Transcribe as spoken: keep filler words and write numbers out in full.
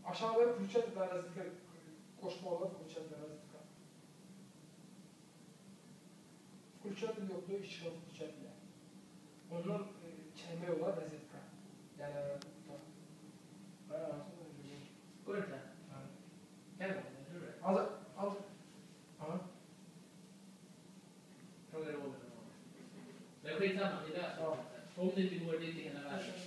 aşağıda включать разлика koşmalarda включать разлика. Включатель yoktu, işgal включатель. Onlar kelime yola разлика. Yani ben anlatayım da öyle. Burada. Gel bakalım. Al, al. Aha. Frågar Robert. Men skitsamma, det löser sig. Om det inte går dit igen,